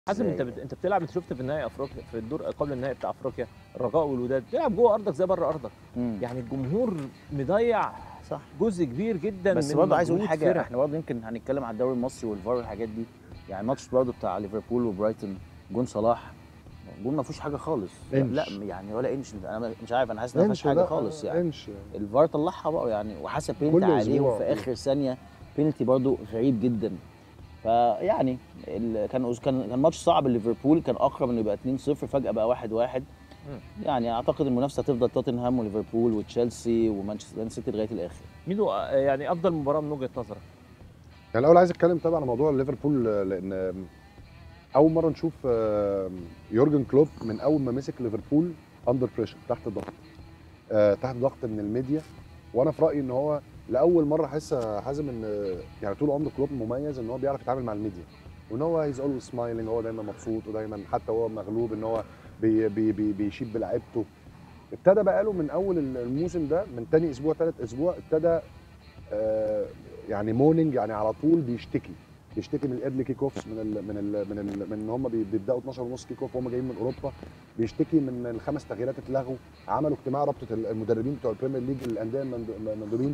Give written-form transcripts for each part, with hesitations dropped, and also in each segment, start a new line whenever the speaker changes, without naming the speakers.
حازم
ازاي؟
انت بتلعب، انت شفت في النهائي افريقيا، في الدور قبل النهائي بتاع افريقيا الرجاء والوداد بتلعب جوه ارضك زي بره ارضك.
إمم.
يعني الجمهور مضيع
صح.
جزء كبير جدا
بس
من
برضه عايز أقول
مجهود
حاجة،
فرق.
إحنا برضه يمكن هنتكلم على الدوري المصري والفار والحاجات دي. يعني الماتش برضه بتاع ليفربول وبرايتون، جون صلاح، جون ما فيهوش حاجة خالص. لأ
إنش.
يعني ولا إنش، أنا مش عارف، أنا حاسس إنها ما فيهاش
إنش
حاجة
لأ،
خالص يعني.
إنش يعني.
الفار طلعها بقى يعني، وحسب بينالتي
كل
عليه وفي
أسبوع
آخر ثانية بينالتي برضه غريب جدًا. فيعني كان ماتش صعب لليفربول، كان أقرب إنه يبقى 2-0 فجأة بقى 1-1.
مم.
يعني أعتقد المنافسة هتفضل توتنهام وليفربول وتشيلسي ومانشستر سيتي لغاية الآخر.
ميدو، يعني افضل مباراه من وجهه نظرك؟
يعني الأول عايز أتكلم طبعًا على موضوع ليفربول، لأن أول مرة نشوف يورجن كلوب من أول ما مسك ليفربول under pressure، تحت ضغط، تحت ضغط من الميديا. وأنا في رأيي إن هو لأول مرة أحس يا حازم إن يعني طول عمر كلوب مميز إن هو بيعرف يتعامل مع الميديا، وإن هو he's always smiling، هو دايمًا مبسوط ودايمًا حتى وهو مغلوب إن هو بيشيد بلعيبته. ابتدى بقى له من أول الموسم ده، من تاني أسبوع تالت أسبوع ابتدى آه، يعني مورنينج، يعني على طول بيشتكي من الايرلي كيك اوفس، من ان هم بيبداوا 12:30 كيك اوف وهم جايين من اوروبا. بيشتكي من الخمس تغييرات اتلغوا. عملوا اجتماع رابطه المدربين بتوع البريمير ليج، الانديه المندوبين.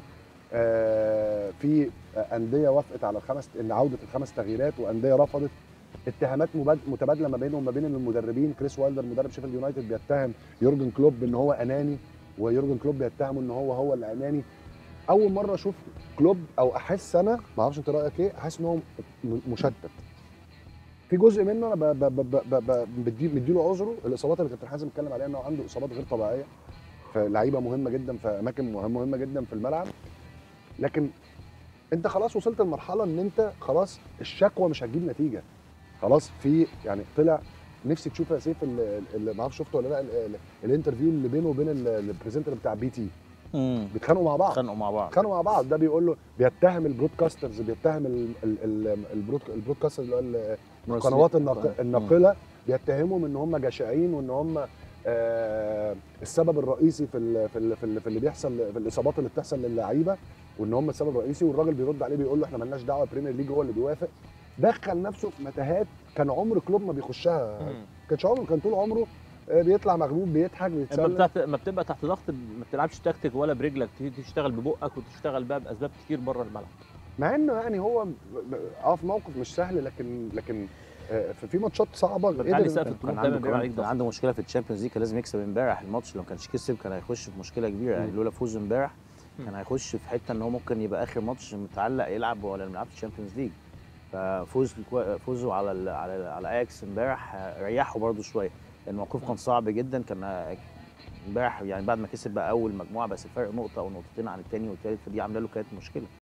في انديه وافقت على ان عوده الخمس تغييرات، وانديه رفضت. اتهامات متبادله ما بينهم وما بين المدربين. كريس وايلدر مدرب شيفيلد يونايتد بيتهم يورجن كلوب ان هو اناني، ويورجن كلوب بيتهمه ان هو اللي اناني. اول مره اشوف كلوب، او احس انا ما اعرفش انت رايك ايه، احس ان هو مشتت في جزء منه. انا مديله عذره. الاصابات اللي كابتن حازم اتكلم عليها، انه عنده اصابات غير طبيعيه في لعيبه مهمه جدا في اماكن مهمه جدا في الملعب. لكن انت خلاص وصلت لمرحله ان انت خلاص الشكوى مش هتجيب نتيجه. خلاص في يعني طلع. نفسي تشوف يا سيف اللي ما اعرفش شفته ولا لا، الانترفيو اللي بينه وبين البريزنتر بتاع بي تي. بيتخانقوا مع بعض.
اتخانقوا مع بعض.
اتخانقوا مع بعض. ده بيقول له، بيتهم البرودكاسترز، بيتهم البرودكاسترز اللي هو القنوات الناقله، بيتهمهم ان هم جشعين، وان هم السبب الرئيسي في اللي بيحصل، في الاصابات اللي بتحصل للعيبه، وان هم السبب الرئيسي. والراجل بيرد عليه بيقول له احنا مالناش دعوه، البريمير ليج هو اللي بيوافق. دخل نفسه في متاهات كان عمر كلوب ما بيخشها. كان طول عمره بيطلع مغلوب، بيضحك، بيتسلى.
ما بتبقى تحت ضغط ما بتلعبش تكتيك ولا برجلك، تشتغل ببقك وتشتغل بقى باسباب كتير بره الملعب.
مع انه يعني هو في موقف مش سهل، لكن في ماتشات صعبه
برجعني سقف
كان
الطموح دايما
عنده
بيبقى عليك
كان
ضغط.
عنده مشكله في الشامبيونز ليج، كان لازم يكسب امبارح الماتش. لو ما كانش كسب كان هيخش في مشكله كبيره يعني. لولا فوز امبارح كان هيخش في حته ان هو ممكن يبقى اخر ماتش متعلق يلعب ولا ما يلعبش الشامبيونز ليج. ففوزوا على اياكس امبارح ريحوا برده شويه. الموقف كان صعب جدا. كان امبارح يعني بعد ما كسب بقى اول مجموعه، بس الفرق نقطه او نقطتين عن الثاني والثالث، فدي عامله له كانت مشكله.